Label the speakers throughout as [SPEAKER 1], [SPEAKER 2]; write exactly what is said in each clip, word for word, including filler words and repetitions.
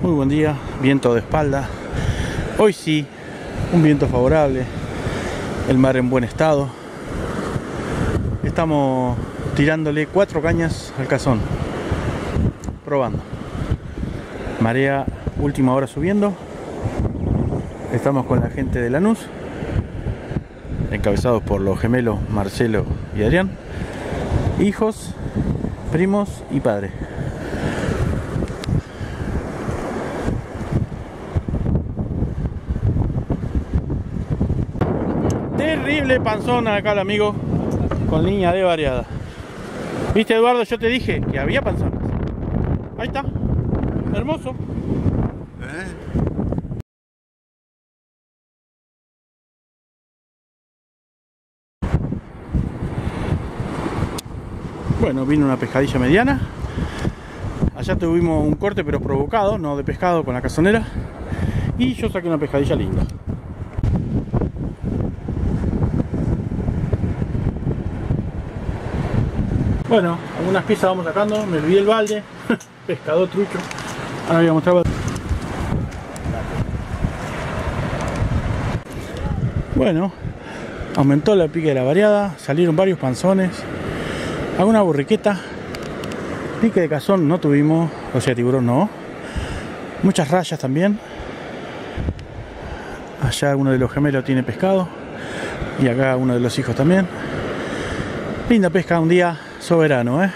[SPEAKER 1] Muy buen día, viento de espalda. Hoy sí, un viento favorable, el mar en buen estado. Estamos tirándole cuatro cañas al cazón, probando. Marea última hora subiendo. Estamos con la gente de Lanús, encabezados por los gemelos Marcelo y Adrián, hijos, primos y padre. Terrible panzona acá el amigo, con línea de variada. ¿Viste, Eduardo? Yo te dije que había panzonas. Ahí está, hermoso. ¿Eh? Bueno, vino una pescadilla mediana. Allá tuvimos un corte pero provocado, no de pescado, con la cazonera. Y yo saqué una pescadilla linda. Bueno, algunas piezas vamos sacando. Me olvidé el balde. Pescador trucho. Ahora voy a mostrar. Bueno, aumentó la pique de la variada. Salieron varios panzones. Alguna borriqueta. Pique de cazón no tuvimos. O sea, tiburón no. Muchas rayas también. Allá uno de los gemelos tiene pescado. Y acá uno de los hijos también. Linda pesca, un día soberano, ¿eh?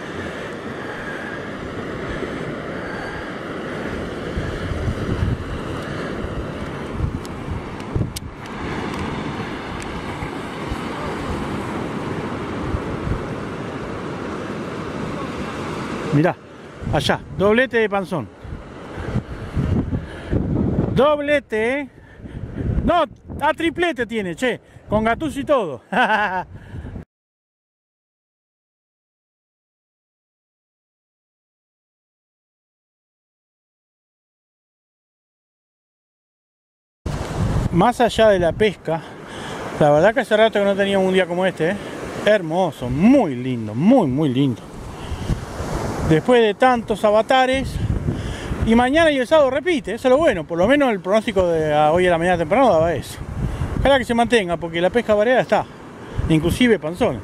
[SPEAKER 1] Mirá, allá, doblete de panzón. Doblete, ¿eh? No, a triplete tiene, che, con gatuz y todo. Más allá de la pesca, la verdad que hace rato que no teníamos un día como este, ¿eh? Hermoso, muy lindo, muy muy lindo. Después de tantos avatares, y mañana y el sábado repite, eso es lo bueno, por lo menos el pronóstico de hoy a la mañana temprano daba eso. Ojalá que se mantenga, porque la pesca variada está, inclusive panzones.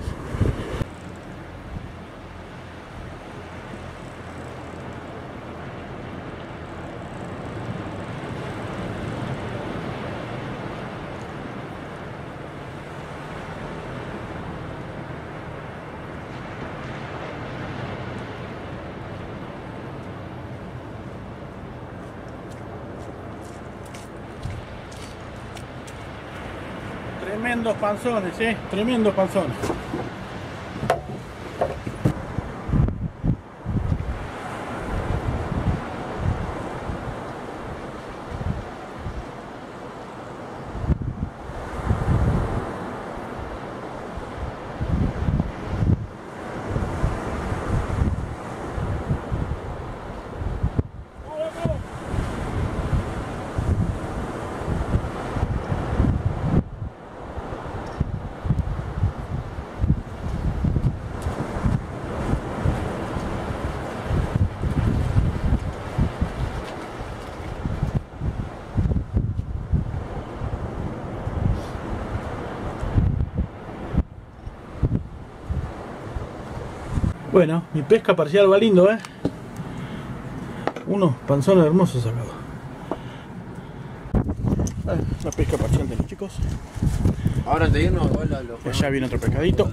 [SPEAKER 1] Tremendos panzones, eh, tremendos panzones. Bueno, mi pesca parcial va lindo, ¿eh? Unos panzones hermosos sacados. Eh, la pesca parcial de los chicos.
[SPEAKER 2] Ahora te digo, hola,
[SPEAKER 1] lo allá viene otro pescadito.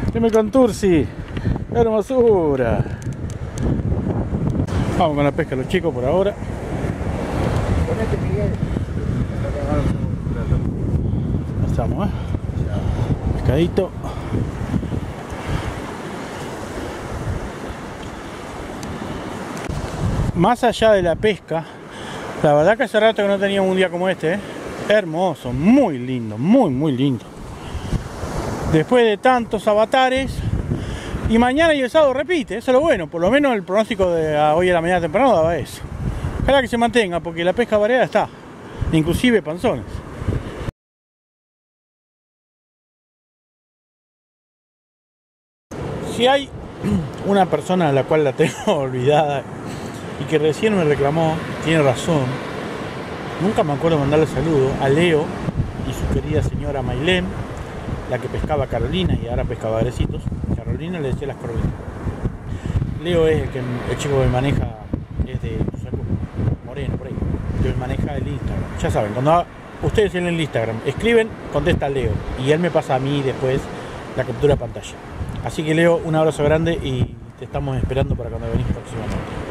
[SPEAKER 1] Dime con Tursi. Hermosura. Vamos con la pesca los chicos por ahora.
[SPEAKER 2] Ponete, Miguel.
[SPEAKER 1] Ahí estamos, ¿eh? Pescadito. Más allá de la pesca, la verdad que hace rato que no teníamos un día como este, ¿eh? Hermoso, muy lindo, muy muy lindo. Después de tantos avatares, y mañana y el sábado repite, eso es lo bueno, por lo menos el pronóstico de hoy a la mañana temprano daba eso. Ojalá que se mantenga, porque la pesca variada está, inclusive panzones. Si hay una persona a la cual la tengo olvidada y que recién me reclamó, tiene razón, nunca me acuerdo de mandarle saludo a Leo y su querida señora Mailén, la que pescaba Carolina y ahora pescaba Grecitos. Carolina le decía las Carolinas. Leo es el, que, el chico que maneja, es de Moreno, por ahí, que maneja el Instagram. Ya saben, cuando ustedes en el Instagram escriben, contesta Leo y él me pasa a mí después la captura de pantalla. Así que Leo, un abrazo grande y te estamos esperando para cuando venís próximamente.